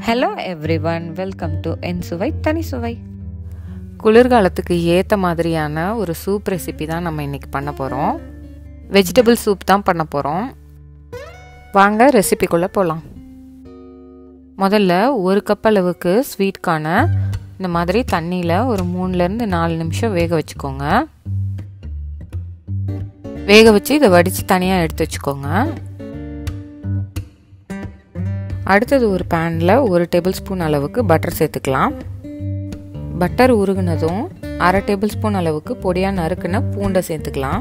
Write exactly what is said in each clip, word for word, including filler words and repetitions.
Hello everyone, welcome to என் சுவை தனி சுவை. குளிர்காலத்துக்கு ஏற்ற மாதிரியான ஒரு சூப் ரெசிபி தான் நம்ம இன்றைக்கி பண்ண போகிறோம். வெஜிடபிள் சூப் தான் பண்ண போகிறோம். வாங்க ரெசிபிக்குள்ளே போகலாம். முதல்ல ஒரு கப் அளவுக்கு ஸ்வீட் கார்னை இந்த மாதிரி தண்ணியில் ஒரு மூணுலேருந்து நாலு நிமிஷம் வேக வச்சுக்கோங்க. வேக வச்சு இதை வடித்து தனியாக எடுத்து வச்சுக்கோங்க. அடுத்தது ஒரு பேனில் ஒரு டேபிள் ஸ்பூன் அளவுக்கு பட்டர் சேர்த்துக்கலாம். பட்டர் உருகுனதும் அரை டேபிள் ஸ்பூன் அளவுக்கு பொடியாக நறுக்குன பூண்டை சேர்த்துக்கலாம்.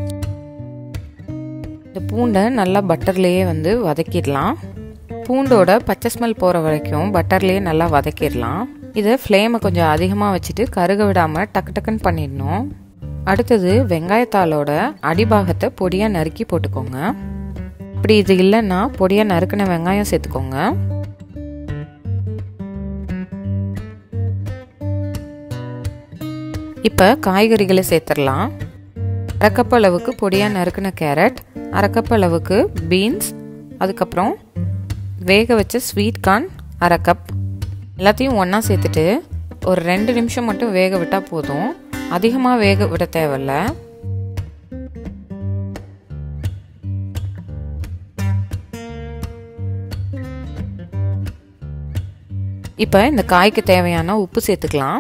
இந்த பூண்டை நல்லா பட்டர்லேயே வந்து வதக்கிடலாம். பூண்டோட பச்சை ஸ்மெல் போகிற வரைக்கும் பட்டர்லேயே நல்லா வதக்கிடலாம். இதை ஃப்ளேமை கொஞ்சம் அதிகமாக வச்சுட்டு கருக விடாமல் டக்கு டக்குன்னு பண்ணிடணும். அடுத்தது வெங்காயத்தாளோட அடிபாகத்தை பொடியாக நறுக்கி போட்டுக்கோங்க. இப்படி இது இல்லைன்னா பொடியாக நறுக்கின வெங்காயம் சேர்த்துக்கோங்க. இப்போ காய்கறிகளை சேர்த்துடலாம். அரைக்கப் அளவுக்கு பொடியாக நறுக்கின கேரட், அரைக்கப் அளவுக்கு பீன்ஸ், அதுக்கப்புறம் வேக வச்ச ஸ்வீட் கார்ன் அரை கப். எல்லாத்தையும் ஒன்றா சேர்த்துட்டு ஒரு ரெண்டு நிமிஷம் மட்டும் வேக விட்டால் போதும். அதிகமாக வேக விட தேவையில்ல. இப்போ இந்த காய்க்கு தேவையான உப்பு சேர்த்துக்கலாம்.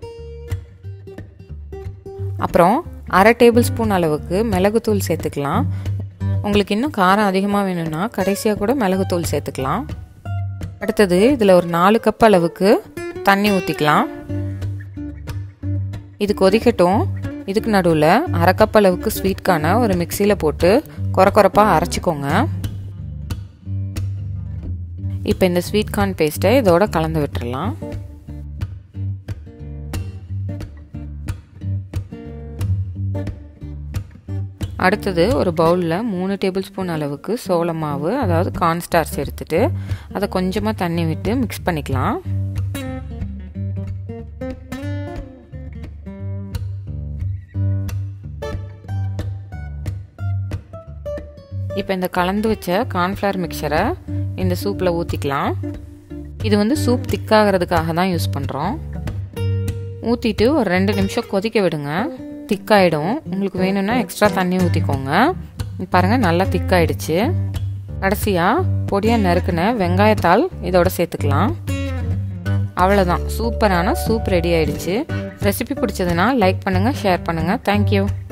அப்புறம் அரை டேபிள் ஸ்பூன் அளவுக்கு மிளகுத்தூள் சேர்த்துக்கலாம். உங்களுக்கு இன்னும் காரம் அதிகமாக வேணும்னா கடைசியாக கூட மிளகுத்தூள் சேர்த்துக்கலாம். அடுத்தது இதில் ஒரு நாலு கப் அளவுக்கு தண்ணி ஊற்றிக்கலாம். இது கொதிக்கட்டும். இதுக்கு நடுவில் அரை கப் அளவுக்கு ஸ்வீட் கார்னை ஒரு மிக்சியில் போட்டு கொர கொரப்பாக அரைச்சிக்கோங்க. இப்போ இந்த ஸ்வீட் கார்ன் பேஸ்ட்டை இதோட கலந்து விட்டுடலாம். அடுத்தது ஒரு பவுலில் மூணு டேபிள் ஸ்பூன் அளவுக்கு சோள மாவு, அதாவது கார்ன்ஸ்டார்ச் எடுத்துட்டு அதை கொஞ்சமாக தண்ணி விட்டு மிக்ஸ் பண்ணிக்கலாம். இப்போ இந்த கலந்து வச்ச கார்ன்ஃப்ளவர் மிக்சரை இந்த சூப்பில் ஊற்றிக்கலாம். இது வந்து சூப் திக்காகிறதுக்காக தான் யூஸ் பண்ணுறோம். ஊற்றிட்டு ஒரு ரெண்டு நிமிஷம் கொதிக்க விடுங்க. திக்காயிடும். உங்களுக்கு வேணும்னா எக்ஸ்ட்ரா தண்ணி ஊற்றிக்கோங்க. பாருங்கள், நல்லா திக்காயிடுச்சு. கடைசியாக பொடியாக நறுக்குன வெங்காயத்தாள் இதோட சேர்த்துக்கலாம். அவ்வளோதான், சூப்பரான சூப் ரெடி ஆயிடுச்சு. ரெசிபி பிடிச்சதுன்னா லைக் பண்ணுங்கள், ஷேர் பண்ணுங்கள். தேங்க்யூ.